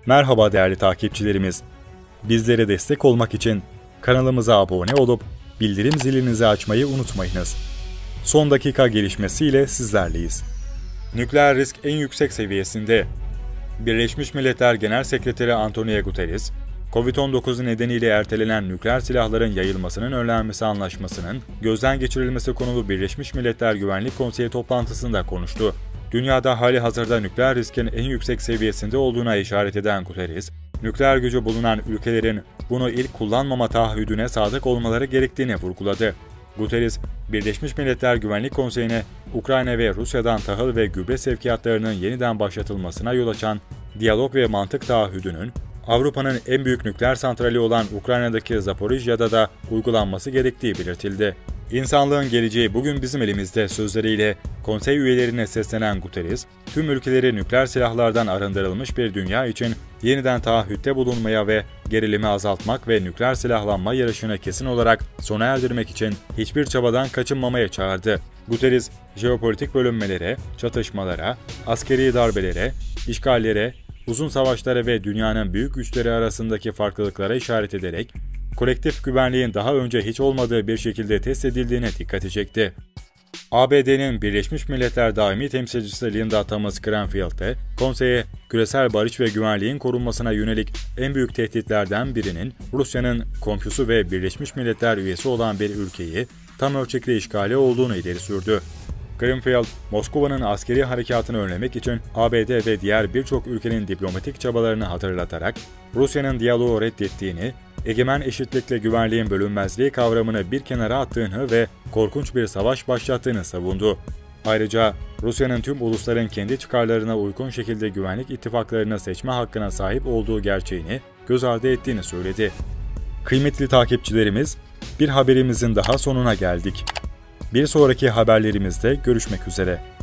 Merhaba değerli takipçilerimiz. Bizlere destek olmak için kanalımıza abone olup bildirim zilinizi açmayı unutmayınız. Son dakika gelişmesiyle sizlerleyiz. Nükleer risk en yüksek seviyesinde. Birleşmiş Milletler Genel Sekreteri Antonio Guterres, Covid-19 nedeniyle ertelenen nükleer silahların yayılmasının önlenmesi anlaşmasının gözden geçirilmesi konulu Birleşmiş Milletler Güvenlik Konseyi toplantısında konuştu. Dünyada halihazırda nükleer riskin en yüksek seviyesinde olduğuna işaret eden Guterres, nükleer gücü bulunan ülkelerin bunu ilk kullanmama taahhüdüne sadık olmaları gerektiğini vurguladı. Guterres, Birleşmiş Milletler Güvenlik Konseyi'ne Ukrayna ve Rusya'dan tahıl ve gübre sevkiyatlarının yeniden başlatılmasına yol açan diyalog ve mantık taahhüdünün, Avrupa'nın en büyük nükleer santrali olan Ukrayna'daki Zaporijya'da da uygulanması gerektiği belirtildi. İnsanlığın geleceği bugün bizim elimizde sözleriyle konsey üyelerine seslenen Guterres, tüm ülkeleri nükleer silahlardan arındırılmış bir dünya için yeniden taahhütte bulunmaya ve gerilimi azaltmak ve nükleer silahlanma yarışını kesin olarak sona erdirmek için hiçbir çabadan kaçınmamaya çağırdı. Guterres, jeopolitik bölünmelere, çatışmalara, askeri darbelere, işgallere, uzun savaşlara ve dünyanın büyük güçleri arasındaki farklılıklara işaret ederek, kolektif güvenliğin daha önce hiç olmadığı bir şekilde test edildiğine dikkati çekti. ABD'nin Birleşmiş Milletler Daimi Temsilcisi Linda Thomas-Greenfield de, konseye küresel barış ve güvenliğin korunmasına yönelik en büyük tehditlerden birinin Rusya'nın komşusu ve Birleşmiş Milletler üyesi olan bir ülkeyi tam ölçekli işgali olduğunu ileri sürdü. Greenfield, Moskova'nın askeri harekatını önlemek için ABD ve diğer birçok ülkenin diplomatik çabalarını hatırlatarak, Rusya'nın diyaloğu reddettiğini, egemen eşitlikle güvenliğin bölünmezliği kavramını bir kenara attığını ve korkunç bir savaş başlattığını savundu. Ayrıca Rusya'nın tüm ulusların kendi çıkarlarına uygun şekilde güvenlik ittifaklarını seçme hakkına sahip olduğu gerçeğini göz ardı ettiğini söyledi. Kıymetli takipçilerimiz, bir haberimizin daha sonuna geldik. Bir sonraki haberlerimizde görüşmek üzere.